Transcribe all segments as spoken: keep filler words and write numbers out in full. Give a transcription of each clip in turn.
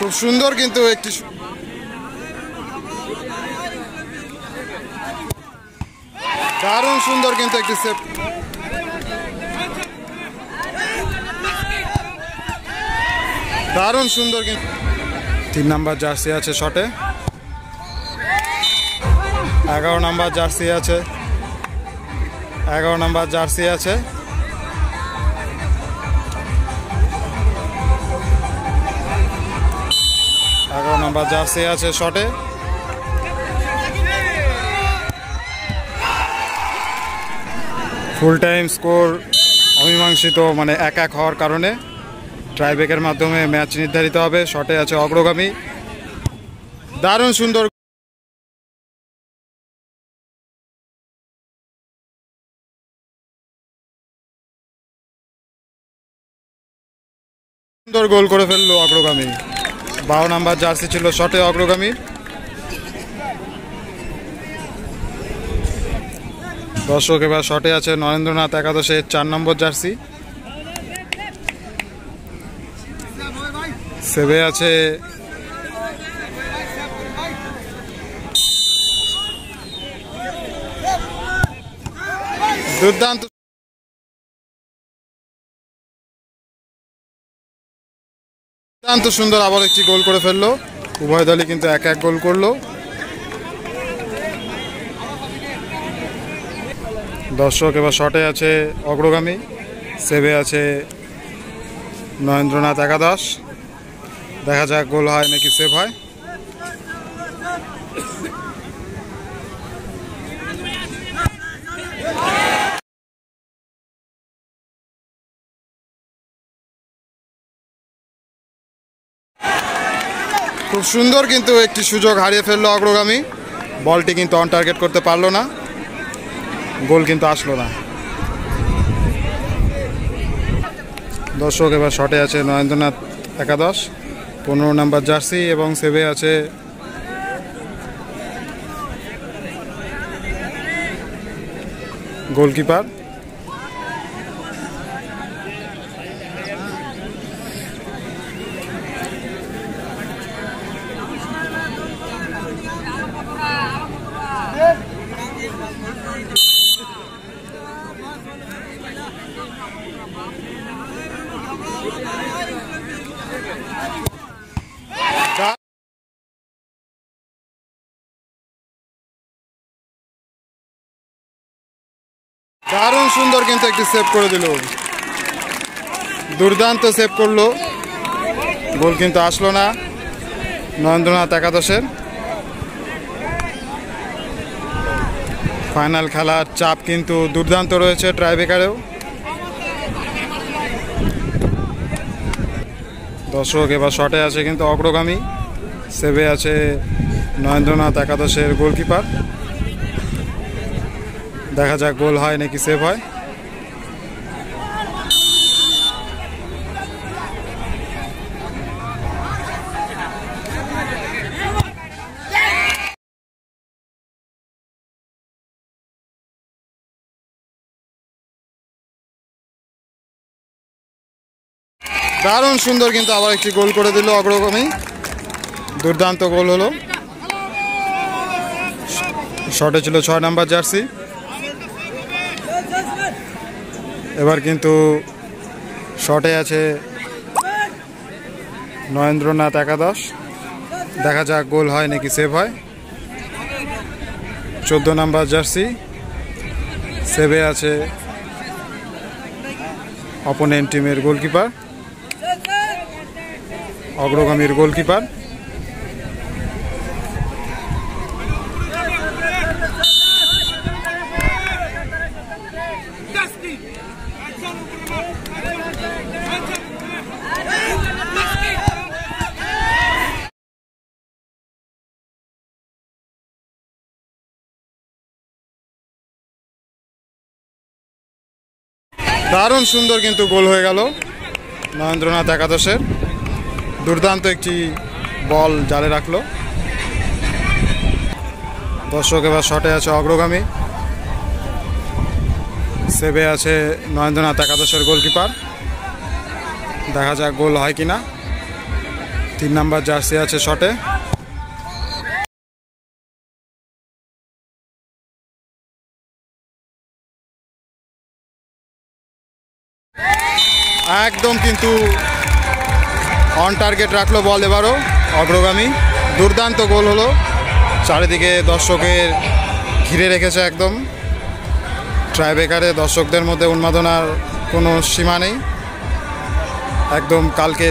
খুব সুন্দর কিন্তু একটি দারুণ সুন্দর কিন্তু একটি সেভ। দারুণ সুন্দর কিন্তু তিন নাম্বার জার্সি আছে শটে, এগারো নাম্বার জার্সি আছে, এগারো নাম্বার জার্সি আছে, এগারো নাম্বার জার্সি আছে শটে। ফুল টাইম স্কোর অমীমাংসিত, মানে এক এক হওয়ার কারণে ট্রাইব্রেকের মাধ্যমে ম্যাচ নির্ধারিত হবে। শটে আছে অগ্রগামী, দারুণ সুন্দর সুন্দর গোল করে ফেললো অগ্রগামী। বারো নাম্বার জার্সি ছিল শটে অগ্রগামী। দর্শক এবার শটে আছে নরেন্দ্রনাথ একাদশের চার নম্বর জার্সি, সেভে আছে দুর্দান্ত দুর্দান্ত সুন্দর আবার একটি গোল করে ফেললো। উভয় দলই কিন্তু এক এক গোল করলো। দর্শক এবার শটে আছে অগ্রগামী, সেভে আছে নরেন্দ্রনাথ একাদশ। দেখা যাক গোল হয় নাকি সেভ হয়। খুব সুন্দর কিন্তু একটি সুযোগ হারিয়ে ফেললো অগ্রগামী। বলটি কিন্তু অন টার্গেট করতে পারলো না, গোল কিন্তু আসলো না। দর্শক এবার শটে আছে নরেন্দ্রনাথ একাদশ, পনেরো নাম্বার জার্সি, এবং সেভে আছে গোলকিপার। দারুণ সুন্দর কিন্তু একটি সেভ করে দিল, দুর্দান্ত সেভ করলো। গোল কিন্তু আসলো না নরেন্দ্রনাথ একাদশের। ফাইনাল খেলার চাপ কিন্তু দুর্দান্ত রয়েছে ট্রাইব্রেকারেও। দর্শক এবার শটে আছে কিন্তু অগ্রগামী, সেভে আছে নরেন্দ্রনাথ একাদশের গোলকিপার। দেখা যাক গোল হয় নাকি সেভ হয়। দারুণ সুন্দর কিন্তু আবার একটি গোল করে দিল অগ্রগামী, দুর্দান্ত গোল হলো। শটে ছিল ছয় নাম্বার জার্সি। এবার কিন্তু শটে আছে নরেন্দ্রনাথ একাদশ। দেখা যাক গোল হয় নাকি সেভ হয়। চোদ্দো নাম্বার জার্সি, সেভে আছে অপোনেন্ট টিমের গোলকিপার, অগ্রগামীর গোলকিপার। দারুণ সুন্দর কিন্তু গোল হয়ে গেল নরেন্দ্রনাথ একাদশের। দুর্দান্ত একটি বল জালে রাখলো। দর্শক এবার শটে আছে অগ্রগামী, সেভে আছে নরেন্দ্রনাথ একাদশের গোলকিপার। দেখা যাক গোল হয় কিনা। তিন নাম্বার জার্সি আছে শটে। একদম কিন্তু অন টার্গেট রাখলো বল, এবারও অগ্রগামী। দুর্দান্ত গোল হলো, চারিদিকে দর্শকের ঘিরে রেখেছে একদম। ট্রাইবেকারে দর্শকদের মধ্যে উন্মাদনার কোনো সীমা নেই। একদম কালকে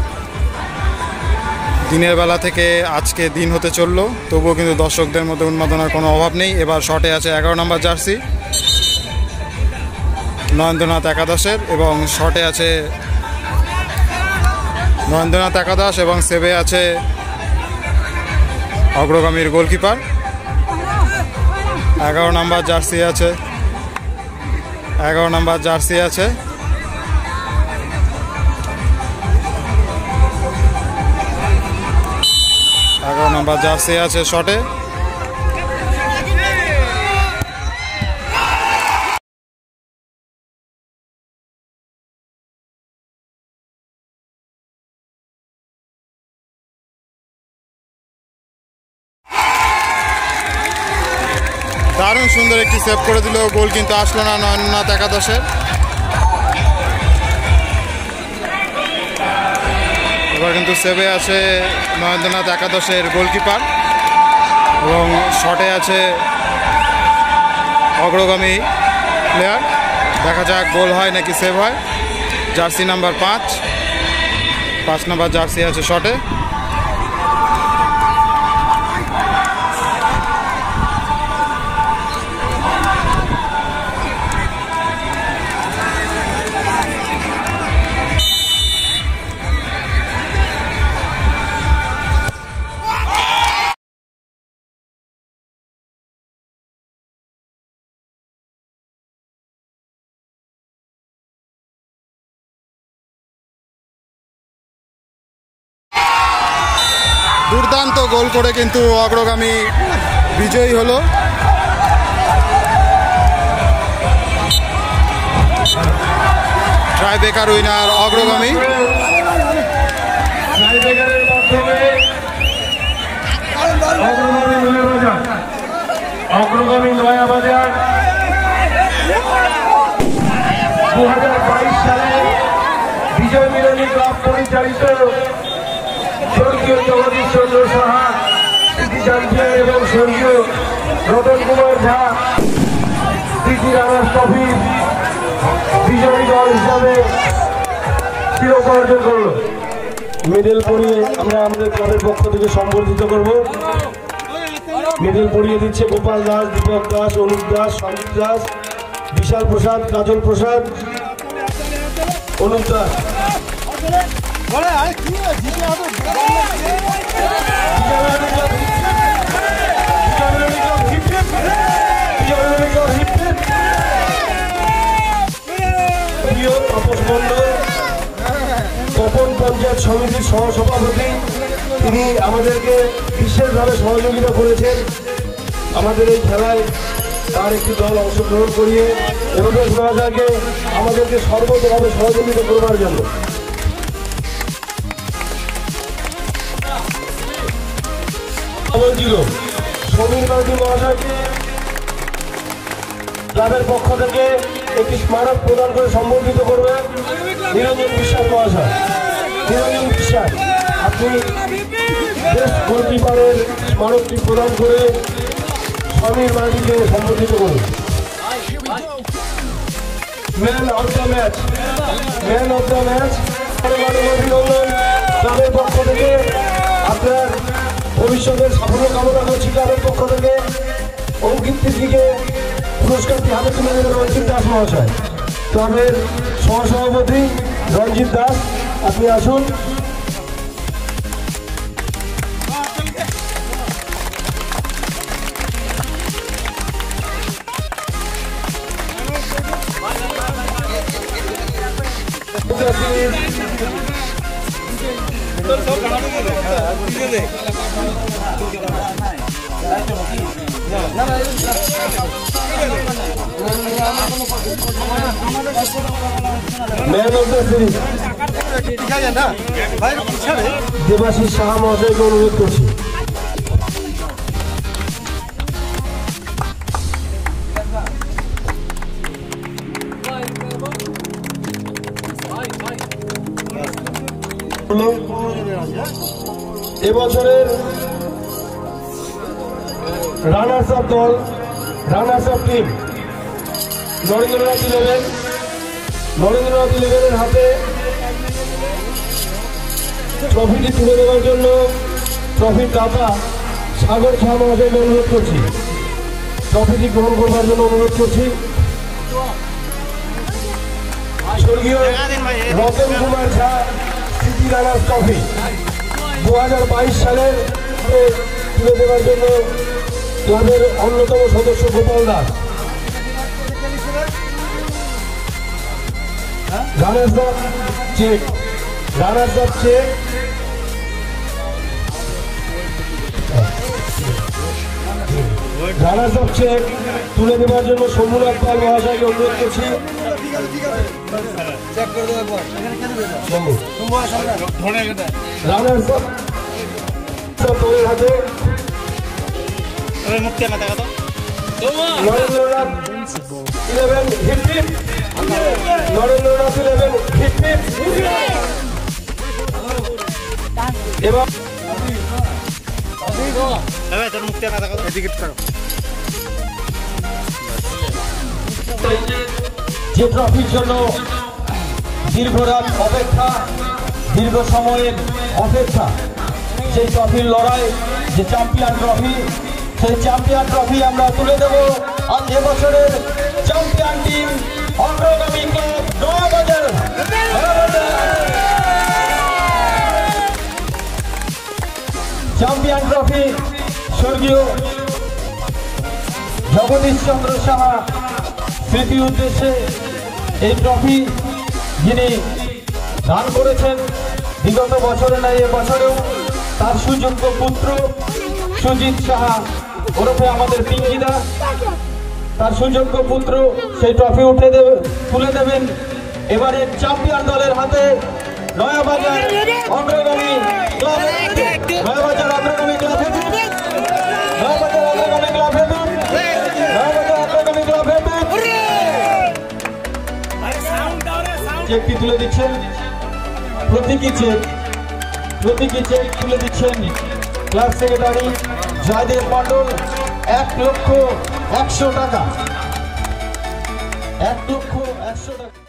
দিনের বেলা থেকে আজকে দিন হতে চললো, তবুও কিন্তু দর্শকদের মধ্যে উন্মাদনার কোনো অভাব নেই। এবার শটে আছে এগারো নম্বর জার্সি নরেন্দ্রনাথ একাদশের, এবং শটে আছে নরেন্দ্রনাথ একাদশ, এবং সেভে আছে অগ্রগামীর গোলকিপার। এগারো নম্বর জার্সি আছে এগারো নম্বর জার্সি আছে এগারো নম্বর জার্সি আছে শটে। দারুণ সুন্দর একটি সেভ করে দিল, গোল কিন্তু আসলো না নরেন্দ্রনাথ একাদশের। এবার কিন্তু সেভে আছে নরেন্দ্রনাথ একাদশের গোলকিপার, এবং শটে আছে অগ্রগামী প্লেয়ার। দেখা যাক গোল হয় নাকি সেভ হয়। জার্সি নাম্বার পাঁচ পাঁচ নাম্বার জার্সি আছে শটে। দুর্দান্ত গোল করে কিন্তু অগ্রগামী বিজয়ী হলো। ট্রাইবেকার উইনার অগ্রগামী। অগ্রগামী নয়াবাজার দু হাজার বাইশ সালে বিজয় মিলনী ক্লাব পরিচালিত স্বর্গীয় জগদীশ চন্দ্র সাহা স্মৃতি চ্যাম্পিয়ন এবং স্বর্গীয় রতন কুমার ঝা স্মৃতি রানার্স ট্রফি বিজয়ী দল হিসাবে শিরোপা অর্জন করল। মেডেল পরিয়ে আমরা আমাদের ক্লাবের পক্ষ থেকে সম্বর্ধিত করব। মেডেল পরিয়ে দিচ্ছে গোপাল দাস, দীপক দাস, অনুপ দাস, সঞ্জিত দাস, বিশাল প্রসাদ, কাজল প্রসাদ, অনুপ দাস। তাপস মণ্ডল তপন পঞ্চায়েত সমিতির সহসভাপতি, তিনি আমাদেরকে বিশেষভাবে সহযোগিতা করেছেন আমাদের এই খেলায় তার একটি দল অংশগ্রহণ করিয়ে অনুরোধ মহাশয়কে আমাদেরকে সর্বতভাবে সহযোগিতা করবার জন্য। সমীর মাঝি মহাশয়কে ক্লাবের পক্ষ থেকে একটি স্মারক প্রদান করে সম্বর্ধিত করবেন নিরঞ্জন বিশ্বাস মহাশয়। নিরঞ্জন বিশ্বাস, আপনি বেস্ট গোলকিপারের স্মারকটি প্রদান করে সমীর মাঝিকে সম্বর্ধিত করুন। Man of the match man of the match অভিনন্দন ক্লাবের পক্ষ থেকে। আপনার ভবিষ্যতের সাফল্য কামনা করছি ক্লাবের পক্ষ থেকে। অঙ্কিত তিথিকে পুরস্কারটি হাতে তুলে দেবেন রঞ্জিত দাস মহাশয়। ক্লাবের সহসভাপতি রঞ্জিত দাস, আপনি আসুন। Man of the series Debashis Saha মহাশয়কে অনুরোধ করছি। এবছরের রানার্স আপ দল, runners up team Narendranath eleven, Narendranath ইলেভেনের হাতে ট্রফিটি তুলে দেওয়ার জন্য ট্রফির দাতা সাগর শাহ মহাশয়কে অনুরোধ করছি, ট্রফিটি গ্রহণ করবার জন্য অনুরোধ করছি। স্বর্গীয় Ratan Kumar Jha city runners trophy দু হাজার বাইশ সালের তুলে দেওয়ার জন্য ক্লাবের অন্যতম সদস্য Gopal Das, runners up cheque, runners up cheque runners up cheque তুলে দেওয়ার জন্য শম্ভুনাথ পাল মহাশয়কে অনুরোধ করছি। রানার্স আপ দলের হাতে নরেন্দ্রনাথ ইলেভেন হিটমিট, নরেন্দ্রনাথ ইলেভেন হিটমিট এবং যে ট্রফির জন্য দীর্ঘ রাত অপেক্ষা, দীর্ঘ সময়ের অপেক্ষা, সেই ট্রফির লড়াই, যে চ্যাম্পিয়ন ট্রফি, সেই চ্যাম্পিয়ন ট্রফি আমরা তুলে দেব আজ এবছরের champion team Agragami club Nayabazar. Champion trophy স্বর্গীয় জগদীশ চন্দ্র সাহা স্মৃতি উদ্দেশ্যে এই ট্রফি যিনি দান করেছেন বিগত বছরে নাই এবছরেও তার সুযোগ্য পুত্র সুজিত সাহা ওরফে আমাদের পিঙ্কিদা, তার সুযোগ্য পুত্র সেই ট্রফি উঠে দেবে তুলে দেবেন এবারে চ্যাম্পিয়ন দলের হাতে। নয়াবাজার অগ্রগামী ক্লাব, নয়াবাজার অগ্রগামী ক্লাব, নয়াবাজার অগ্রগামী ক্লাব, নয়াবাজার অগ্রগামী ক্লাব চেকটি তুলে দিচ্ছেন, প্রতীকী চেক, প্রতীকী চেক তুলে দিচ্ছেন ক্লাব সেক্রেটারি জয়দেব মন্ডল। এক লক্ষ একশো টাকা, এক লক্ষ একশো টাকা।